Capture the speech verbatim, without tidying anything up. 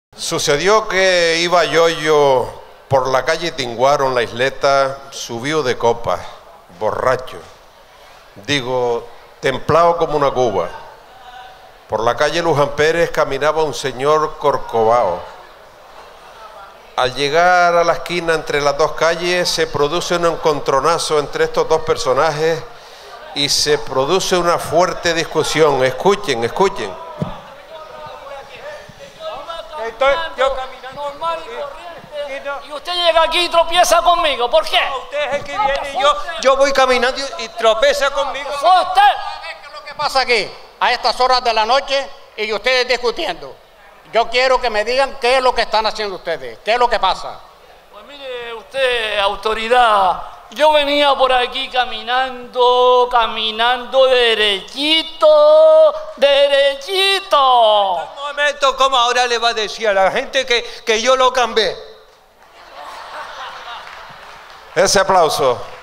Sucedió que iba yo por la calle Tinguaro en la isleta, subido de copa, borracho, digo, templado como una cuba. Por la calle Luján Pérez caminaba un señor corcovado. Al llegar a la esquina entre las dos calles se produce un encontronazo entre estos dos personajes y se produce una fuerte discusión. Escuchen, escuchen. Estoy yo caminando normal y corriente, y usted llega aquí y tropieza conmigo. ¿Por qué? Usted es el que viene y yo, yo voy caminando y tropieza conmigo. ¿Fue usted? ¿Qué es lo que pasa aquí? A estas horas de la noche y ustedes discutiendo. Yo quiero que me digan qué es lo que están haciendo ustedes. ¿Qué es lo que pasa? Pues mire usted, autoridad, yo venía por aquí caminando, caminando derechito, derechito. Un momento, ¿cómo ahora le va a decir a la gente que, que yo lo cambié? Ese aplauso.